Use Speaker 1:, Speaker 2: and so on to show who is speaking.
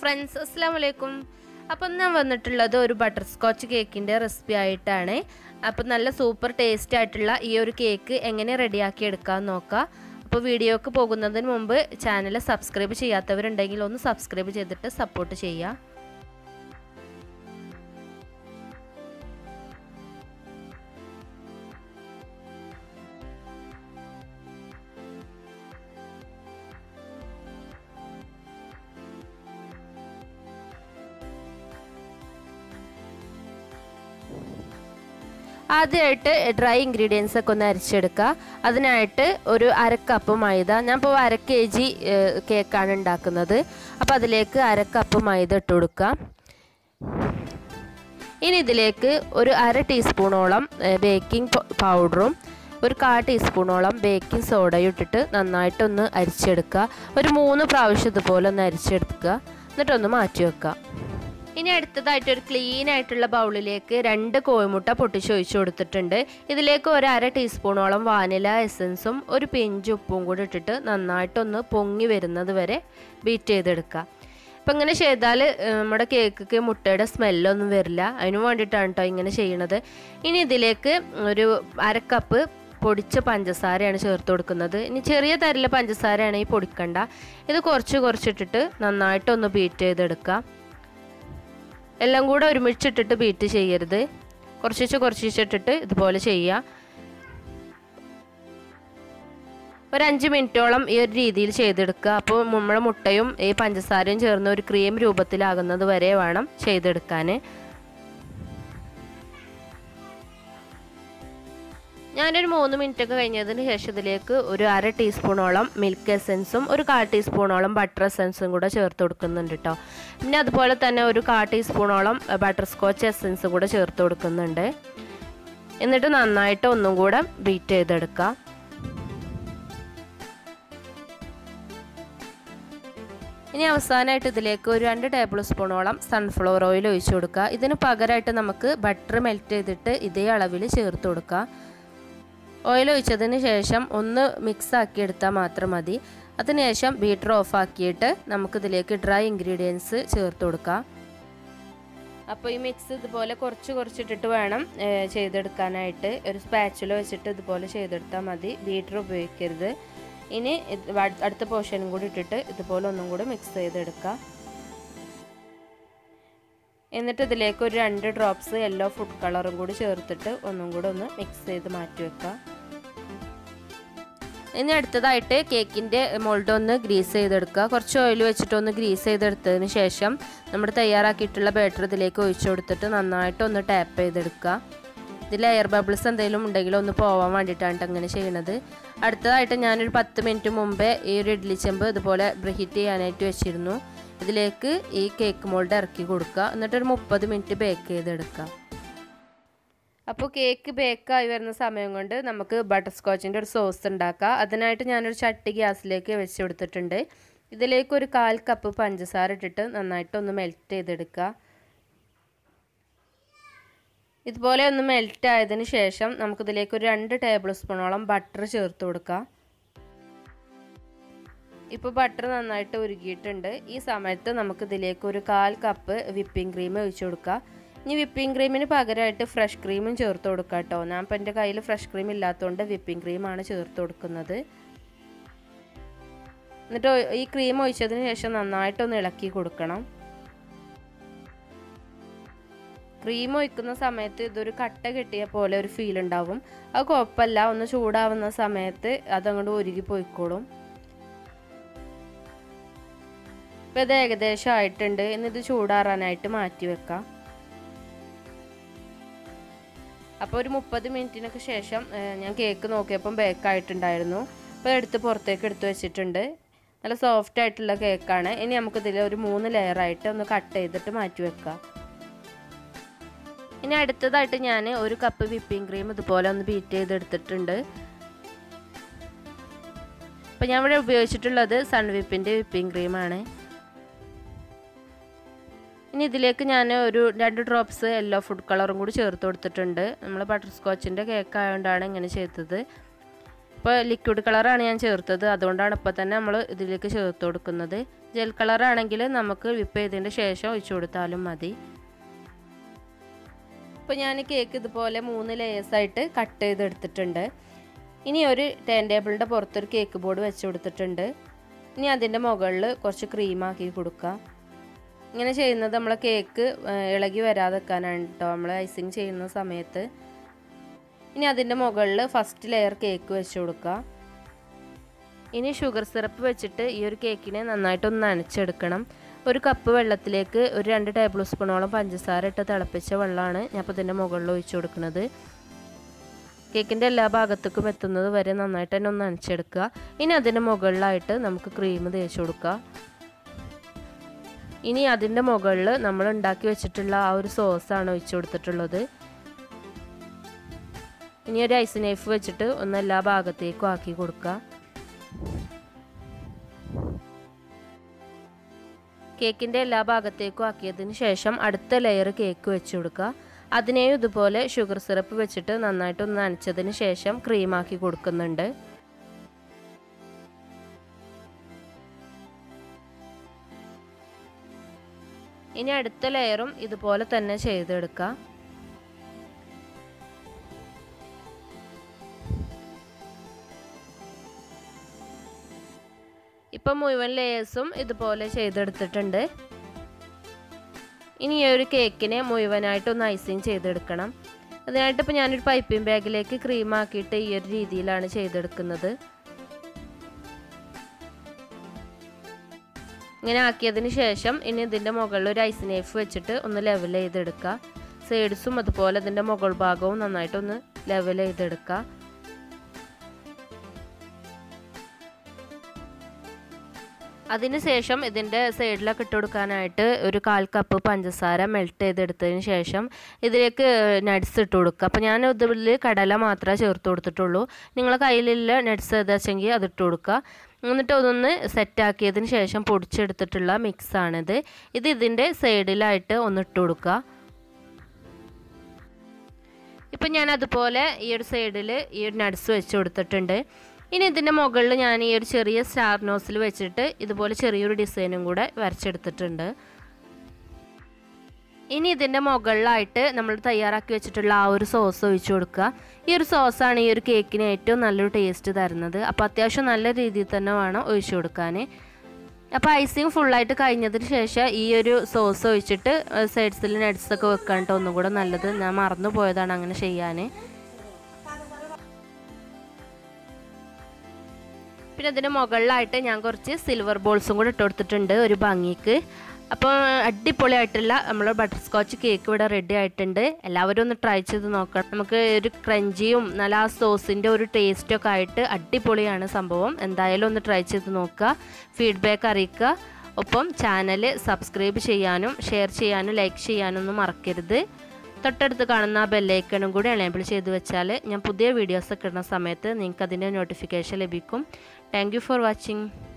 Speaker 1: friends, assalamu alaikum. അപ്പോൾ ഞാൻ വന്നിട്ടുള്ളത് ഒരു ബട്ടർസ്കോച്ച് കേക്കിന്റെ റെസിപ്പി ആയിട്ടാണ്. അപ്പോൾ നല്ല സൂപ്പർ ടേസ്റ്റി ആയിട്ടുള്ള ഈ ഒരു കേക്ക് എങ്ങനെ റെഡിയാക്കി എടുക്കാൻ നോക്കാം. അപ്പോൾ വീഡിയോക്ക് പോകുന്നതിന് മുമ്പ് ചാനൽ സബ്സ്ക്രൈബ് ചെയ്യാത്തവരുണ്ടെങ്കിൽ ഒന്ന് സബ്സ്ക്രൈബ് ചെയ്തിട്ട് സപ്പോർട്ട് ചെയ്യുക. ആദ്യമായിട്ട് ഡ്രൈ ഇൻഗ്രീഡിയൻസ് ഒക്കെ ഒന്ന് അരച്ചെടുക്കുക. അതിനായിട്ട് ഒരു 1/2 കപ്പ് മൈദ, ഞാൻ ഇപ്പോൾ 1/2 kg കേക്കാണ് ഉണ്ടാക്കുന്നത്. അപ്പോൾ അതിലേക്ക് 1/2 കപ്പ് മൈദ ഇട്ട് കൊടുക്കുക. ഇനി ഇതിലേക്ക് ഒരു 1/2 ടീസ്പൂണോളം ബേക്കിംഗ് പൗഡറും ഒരു 1/4 ടീസ്പൂണോളം ബേക്കിംഗ് സോഡയും ഇട്ടിട്ട് നന്നായിട്ടൊന്ന് അരിച്ചെടുക്കുക. ഒരു 3 പ്രാവശ്യം ഇതുപോലെ ഒന്ന് അരിച്ചെടുക്കുക. എന്നിട്ടൊന്ന് മാറ്റി വെക്കുക. ഇനി അടുത്തതായിട്ട് ഒരു ക്ലീൻ ആയിട്ടുള്ള ബൗളിലേക്ക് 2 കോഴിമുട്ട പൊട്ടിച്ചൊഴിച്ച് കൊടുത്തിട്ടുണ്ട്. ഇതിലേക്ക് ഒരു 1/2 ടീസ്പൂണോളം വാനില എസൻസും ഒരു പിഞ്ച് ഉപ്പും കൂടി ഇട്ടിട്ട് നന്നായിട്ടൊന്ന് പൊങ്ങി വരുന്നത് വരെ ബീറ്റ് ചെയ്തെടുക്കുക. അപ്പം ഇങ്ങനെ ചെയ്താൽ നമ്മുടെ കേക്ക് മുട്ടയുടെ സ്മെല്ലൊന്നും വരില്ല. അതിന് വേണ്ടിയിട്ടാണ് കേട്ടോ ഇങ്ങനെ ചെയ്യണത്. ഇനി ഇതിലേക്ക് ഒരു 1/2 കപ്പ് പൊടിച്ച പഞ്ചസാരയാണ് ചേർത്ത് കൊടുക്കുന്നത്. ഇനി ചെറിയ തരിലെ പഞ്ചസാരയാണെങ്കിൽ പൊടിക്കണ്ട. ഇത് കുറച്ചിട്ടിട്ട് നന്നായിട്ടൊന്ന് ബീറ്റ് ചെയ്തെടുക്കുക. എല്ലാം കൂടെ ഒരുമിച്ചിട്ടിട്ട് ബീറ്റ് ചെയ്യരുത്. കുറച്ചിട്ടിട്ട് ഇതുപോലെ ചെയ്യുക. ഒരു 5 മിനിറ്റോളം ഈ ഒരു രീതിയിൽ ചെയ്തെടുക്കുക. അപ്പോൾ നമ്മുടെ മുട്ടയും ഈ പഞ്ചസാരയും ചേർന്ന് ഒരു ക്രീം രൂപത്തിലാകുന്നത് വരെ വേണം ചെയ്തെടുക്കാൻ. ഞാനൊരു 3 മിനിറ്റ് ഒക്കെ കഴിഞ്ഞതിന് ശേഷം ഇതിലേക്ക് ഒരു 1/2 ടീസ്പൂണോളം മിൽക്ക് എസൻസും ഒരു 1/4 ടീസ്പൂണോളം ബട്ടർ എസൻസും കൂടെ ചേർത്ത് കൊടുക്കുന്നുണ്ട് കേട്ടോ. പിന്നെ അതുപോലെ തന്നെ ഒരു 1/4 ടീസ്പൂണോളം ബട്ടർസ്കോച്ച് എസൻസും കൂടെ ചേർത്ത് കൊടുക്കുന്നുണ്ട്. എന്നിട്ട് നന്നായിട്ട് ഒന്നും കൂടെ ബീറ്റ് ചെയ്തെടുക്കുക. ഇനി അവസാനമായിട്ട് ഇതിലേക്ക് ഒരു 2 ടേബിൾ സ്പൂണോളം സൺഫ്ലവർ ഓയിൽ ഒഴിച്ചു കൊടുക്കുക. ഇതിന് പകരമായിട്ട് നമുക്ക് ബട്ടർ മെൽറ്റ് ചെയ്തിട്ട് ഇതേ അളവിൽ ചേർത്ത് കൊടുക്കുക. ഓയിൽ ഒഴിച്ചതിന് ശേഷം ഒന്ന് മിക്സ് ആക്കി എടുത്താൽ മാത്രം മതി. അതിനുശേഷം ബീറ്റർ ഓഫ് ആക്കിയിട്ട് നമുക്കിതിലേക്ക് ഡ്രൈ ഇൻഗ്രീഡിയൻസ് ചേർത്ത് കൊടുക്കാം. അപ്പോൾ ഈ മിക്സ് ഇതുപോലെ കുറച്ചിട്ടിട്ട് വേണം ചെയ്തെടുക്കാനായിട്ട്. ഒരു സ്പാച്ചുല വെച്ചിട്ട് ഇതുപോലെ ചെയ്തെടുത്താൽ മതി. ബീറ്റർ ഉപയോഗിക്കരുത്. ഇനി അടുത്ത പോർഷനും കൂടി ഇട്ടിട്ട് ഇതുപോലെ ഒന്നും കൂടി മിക്സ് ചെയ്തെടുക്കുക. എന്നിട്ട് ഇതിലേക്ക് ഒരു 2 ഡ്രോപ്സ് യെല്ലോ ഫുഡ് കളറും കൂടി ചേർത്തിട്ട് ഒന്നും കൂടി ഒന്ന് മിക്സ് ചെയ്ത് മാറ്റി വെക്കുക. ഇനി അടുത്തതായിട്ട് കേക്കിൻ്റെ മോൾഡ് ഒന്ന് ഗ്രീസ് ചെയ്തെടുക്കുക. കുറച്ച് ഓയിൽ വെച്ചിട്ട് ഒന്ന് ഗ്രീസ് ചെയ്തെടുത്തതിന് ശേഷം നമ്മൾ തയ്യാറാക്കിയിട്ടുള്ള ബാറ്റർ ഇതിലേക്ക് ഒഴിച്ചു കൊടുത്തിട്ട് നന്നായിട്ടൊന്ന് ടാപ്പ് ചെയ്തെടുക്കുക. ഇതിൽ എയർ ബബിൾസ് എന്തെങ്കിലും ഉണ്ടെങ്കിൽ ഒന്ന് പോകാൻ വേണ്ടിയിട്ടാണ് അങ്ങനെ ചെയ്യണത്. അടുത്തതായിട്ട് ഞാനൊരു 10 മിനിറ്റ് മുമ്പേ ഈ ഒരു ഇഡ്ഡലി ചെമ്പ് ഇതുപോലെ പ്രീഹീറ്റ് ചെയ്യാനായിട്ട് വെച്ചിരുന്നു. ഇതിലേക്ക് ഈ കേക്ക് മോൾഡ് ഇറക്കി കൊടുക്കുക. എന്നിട്ടൊരു 30 മിനിറ്റ് ബേക്ക് ചെയ്തെടുക്കുക. അപ്പോൾ കേക്ക് ബേക്കായി വരുന്ന സമയം കൊണ്ട് നമുക്ക് ബട്ടർസ്കോച്ചിൻ്റെ ഒരു സോസ് ഉണ്ടാക്കാം. അതിനായിട്ട് ഞാനൊരു ചട്ടി ഗ്യാസിലേക്ക് വെച്ച് കൊടുത്തിട്ടുണ്ട്. ഇതിലേക്ക് ഒരു 1/4 കപ്പ് പഞ്ചസാര ഇട്ടിട്ട് നന്നായിട്ടൊന്ന് മെൽറ്റ് ചെയ്തെടുക്കുക. ഇതുപോലെ ഒന്ന് മെൽറ്റ് ആയതിന് ശേഷം നമുക്കിതിലേക്ക് ഒരു 2 ടേബിൾ സ്പൂണോളം ബട്ടർ ചേർത്ത് കൊടുക്കുക. ഇപ്പോൾ ബട്ടർ നന്നായിട്ട് ഉരുകിയിട്ടുണ്ട്. ഈ സമയത്ത് നമുക്കിതിലേക്ക് ഒരു 1/4 കപ്പ് വിപ്പിംഗ് ക്രീം ഒഴിച്ചു കൊടുക്കുക. ഇനി വിപ്പിംഗ് ക്രീമിന് പകരമായിട്ട് ഫ്രഷ് ക്രീമും ചേർത്ത് കൊടുക്കുക കേട്ടോ. ഞാൻ ഇപ്പോൾ എൻ്റെ കയ്യിൽ ഫ്രഷ് ക്രീം ഇല്ലാത്തതുകൊണ്ട് വിപ്പിംഗ് ക്രീമാണ് ചേർത്ത് കൊടുക്കുന്നത്. എന്നിട്ട് ഈ ക്രീം ഒഴിച്ചതിന് ശേഷം നന്നായിട്ടൊന്ന് ഇളക്കി കൊടുക്കണം. ക്രീം ഒഴിക്കുന്ന സമയത്ത് ഇതൊരു കട്ട കെട്ടിയ പോലെ ഒരു ഫീൽ ഉണ്ടാവും. അത് കുഴപ്പമില്ല. ഒന്ന് ചൂടാവുന്ന സമയത്ത് അതങ്ങോട്ട് ഉരുകി പോയിക്കോളും. ഇപ്പോൾ ഇത് ഏകദേശം ആയിട്ടുണ്ട്. എന്നിത് ചൂടാറാനായിട്ട് മാറ്റി വെക്കാം. അപ്പോൾ ഒരു 30 മിനിറ്റിനൊക്കെ ശേഷം ഞാൻ കേക്ക് നോക്കിയപ്പം ബേക്കായിട്ടുണ്ടായിരുന്നു. അപ്പോൾ എടുത്ത് പുറത്തേക്ക് എടുത്ത് വെച്ചിട്ടുണ്ട്. നല്ല സോഫ്റ്റ് ആയിട്ടുള്ള കേക്കാണ്. ഇനി നമുക്കിതിൽ ഒരു 3 ലെയറായിട്ട് ഒന്ന് കട്ട് ചെയ്തിട്ട് മാറ്റി വെക്കാം. ഇനി അടുത്തതായിട്ട് ഞാൻ ഒരു കപ്പ് വിപ്പിംഗ് ക്രീം ഇതുപോലെ ഒന്ന് ബീറ്റ് ചെയ്തെടുത്തിട്ടുണ്ട്. അപ്പോൾ ഞാൻ ഇവിടെ ഉപയോഗിച്ചിട്ടുള്ളത് സൺവിപ്പിൻ്റെ വിപ്പിംഗ് ക്രീമാണ്. ഇനി ഇതിലേക്ക് ഞാൻ ഒരു 2 ഡ്രോപ്സ് യെല്ലോ ഫുഡ് കളറും കൂടി ചേർത്ത് കൊടുത്തിട്ടുണ്ട്. നമ്മൾ ബട്ടർസ്കോച്ചിൻ്റെ കേക്ക് ആയതുകൊണ്ടാണ് ഇങ്ങനെ ചെയ്തത്. ഇപ്പോൾ ലിക്വിഡ് കളറാണ് ഞാൻ ചേർത്തത്. അതുകൊണ്ടാണ് ഇപ്പോൾ തന്നെ നമ്മൾ ഇതിലേക്ക് ചേർത്ത് കൊടുക്കുന്നത്. ജെൽ കളർ ആണെങ്കിൽ നമുക്ക് വിപ്പ് ചെയ്തതിൻ്റെ ശേഷം ഒഴിച്ചു കൊടുത്താലും മതി. ഇപ്പോൾ ഞാൻ കേക്ക് ഇതുപോലെ 3 ലെയേഴ്സായിട്ട് കട്ട് ചെയ്തെടുത്തിട്ടുണ്ട്. ഇനി ഒരു ടേൺ ടേബിളിൻ്റെ പുറത്തൊരു കേക്ക് ബോർഡ് വെച്ച് കൊടുത്തിട്ടുണ്ട്. ഇനി അതിൻ്റെ മുകളിൽ കുറച്ച് ക്രീമാക്കി കൊടുക്കുക. ഇങ്ങനെ ചെയ്യുന്നത് നമ്മളെ കേക്ക് ഇളകി വരാതെ വെക്കാനാണ് കേട്ടോ, നമ്മൾ ഐസിങ് ചെയ്യുന്ന സമയത്ത്. ഇനി അതിൻ്റെ മുകളിൽ ഫസ്റ്റ് ലെയർ കേക്ക് വെച്ച് കൊടുക്കുക. ഇനി ഷുഗർ സിറപ്പ് വെച്ചിട്ട് ഈ ഒരു കേക്കിനെ നന്നായിട്ടൊന്ന് നനച്ചെടുക്കണം. ഒരു കപ്പ് വെള്ളത്തിലേക്ക് ഒരു 2 ടേബിൾ സ്പൂണോളം പഞ്ചസാര ഇട്ട് തിളപ്പിച്ച വെള്ളമാണ് ഞാൻ ഇപ്പോൾ ഇതിൻ്റെ മുകളിൽ ഒഴിച്ചു കൊടുക്കുന്നത്. കേക്കിൻ്റെ എല്ലാ ഭാഗത്തേക്കും എത്തുന്നത് വരെ നന്നായിട്ട് തന്നെ ഒന്ന് നനച്ചെടുക്കുക. ഇനി അതിൻ്റെ മുകളിലായിട്ട് നമുക്ക് ക്രീം തേച്ച് കൊടുക്കുക. ഇനി അതിൻ്റെ മുകളിൽ നമ്മൾ ഉണ്ടാക്കി വെച്ചിട്ടുള്ള ആ ഒരു സോസാണ് ഒഴിച്ചു കൊടുത്തിട്ടുള്ളത്. ഇനി ഒരു ഐസ് നൈഫ് വെച്ചിട്ട് ഒന്ന് എല്ലാ ഭാഗത്തേക്കും ആക്കി കൊടുക്കുക. കേക്കിൻ്റെ എല്ലാ ഭാഗത്തേക്കും ആക്കിയതിന് ശേഷം അടുത്ത ലെയർ കേക്ക് വെച്ച് കൊടുക്കുക. അതിനെയും ഇതുപോലെ ഷുഗർ സിറപ്പ് വെച്ചിട്ട് നന്നായിട്ടൊന്ന് നനച്ചതിന് ശേഷം ക്രീമാക്കി കൊടുക്കുന്നുണ്ട്. ഇനി അടുത്ത ലെയറും ഇതുപോലെ തന്നെ ചെയ്തെടുക്കുക. ഇപ്പം മുഴുവൻ ലെയേഴ്സും ഇതുപോലെ ചെയ്തെടുത്തിട്ടുണ്ട്. ഇനി ഈ ഒരു കേക്കിനെ മുഴുവനായിട്ടൊന്ന് ഐസിങ് ചെയ്തെടുക്കണം. അതിനായിട്ട് ഇപ്പോൾ ഞാനൊരു പൈപ്പിംഗ് ബാഗിലേക്ക് ക്രീമാക്കിയിട്ട് ഈ ഒരു രീതിയിലാണ് ചെയ്തെടുക്കുന്നത്. ഇങ്ങനെ ആക്കിയതിന് ശേഷം ഇനി ഇതിൻ്റെ മുകളിൽ ഒരു ഐസ് നൈഫ് വെച്ചിട്ട് ഒന്ന് ലെവൽ ചെയ്തെടുക്കുക. സൈഡ്സും അതുപോലെ ഇതിൻ്റെ മുകൾ ഭാഗവും നന്നായിട്ടൊന്ന് ലെവൽ ചെയ്തെടുക്കുക. അതിനുശേഷം ഇതിൻ്റെ സൈഡിലൊക്കെ ഇട്ട് കൊടുക്കാനായിട്ട് ഒരു 1/4 കപ്പ് പഞ്ചസാര മെൽറ്റ് ചെയ്തെടുത്തതിന് ശേഷം ഇതിലേക്ക് നട്ട്സ് ഇട്ട് കൊടുക്കുക. അപ്പോൾ ഞാൻ ഇതിൽ കടല മാത്രമേ ചേർത്ത് കൊടുത്തിട്ടുള്ളൂ. നിങ്ങളെ കയ്യിലുള്ള നട്ട്സ് ഏതാ വെച്ചെങ്കിൽ അത് ഇട്ട് കൊടുക്കുക. എന്നിട്ട് അതൊന്ന് സെറ്റാക്കിയതിന് ശേഷം പൊടിച്ചെടുത്തിട്ടുള്ള മിക്സാണിത്. ഇതിൻ്റെ സൈഡിലായിട്ട് ഒന്ന് ഇട്ട് കൊടുക്കുക. ഇപ്പം ഞാൻ അതുപോലെ ഈ ഒരു സൈഡിൽ ഈ ഒരു നട്ട്സ് വെച്ച് കൊടുത്തിട്ടുണ്ട്. ഇനി ഇതിൻ്റെ മുകളിൽ ഞാൻ ഈ ഒരു ചെറിയ സ്റ്റാർ നോസിൽ വെച്ചിട്ട് ഇതുപോലെ ചെറിയൊരു ഡിസൈനും കൂടെ വരച്ചെടുത്തിട്ടുണ്ട്. ഇനി ഇതിൻ്റെ മുകളിലായിട്ട് നമ്മൾ തയ്യാറാക്കി വെച്ചിട്ടുള്ള ആ ഒരു സോസ് ഒഴിച്ചു കൊടുക്കുക. ഈ ഒരു സോസാണ് ഈ ഒരു കേക്കിന് ഏറ്റവും നല്ലൊരു ടേസ്റ്റ് തരുന്നത്. അപ്പോൾ അത്യാവശ്യം നല്ല രീതിയിൽ തന്നെ വേണം ഒഴിച്ചു കൊടുക്കാൻ. അപ്പോൾ ഐസിങ് ഫുള്ളായിട്ട് കഴിഞ്ഞതിന് ശേഷം ഈ ഒരു സോസ് ഒഴിച്ചിട്ട് സൈഡ്സിൽ നട്ട്സൊക്കെ വെക്കാനിട്ട് ഒന്നും കൂടെ നല്ലത്. ഞാൻ മറന്നു പോയതാണ് അങ്ങനെ ചെയ്യാൻ. പിന്നെ അതിൻ്റെ മുകളിലായിട്ട് ഞാൻ കുറച്ച് സിൽവർ ബോൾസും കൂടെ ഇട്ട് കൊടുത്തിട്ടുണ്ട് ഒരു ഭംഗിക്ക്. അപ്പോൾ അടിപൊളിയായിട്ടുള്ള നമ്മൾ ബട്ടർ സ്കോച്ച് കേക്ക് ഇവിടെ റെഡി ആയിട്ടുണ്ട്. എല്ലാവരും ഒന്ന് ട്രൈ ചെയ്ത് നോക്കണം. നമുക്ക് ഒരു ക്രഞ്ചിയും നല്ല ആ സോസിൻ്റെ ഒരു ടേസ്റ്റൊക്കെ ആയിട്ട് അടിപൊളിയാണ് സംഭവം. എന്തായാലും ഒന്ന് ട്രൈ ചെയ്ത് നോക്കുക, ഫീഡ്ബാക്ക് അറിയിക്കുക. ഒപ്പം ചാനൽ സബ്സ്ക്രൈബ് ചെയ്യാനും ഷെയർ ചെയ്യാനും ലൈക്ക് ചെയ്യാനും ഒന്നും മറക്കരുത്. തൊട്ടടുത്ത് കാണുന്ന ആ ബെല്ലൈക്കണും കൂടി എനേബിൾ ചെയ്ത് വെച്ചാൽ ഞാൻ പുതിയ വീഡിയോസ് ഒക്കെ ഇടുന്ന സമയത്ത് നിങ്ങൾക്ക് അതിൻ്റെ നോട്ടിഫിക്കേഷൻ ലഭിക്കും. Thank you for watching.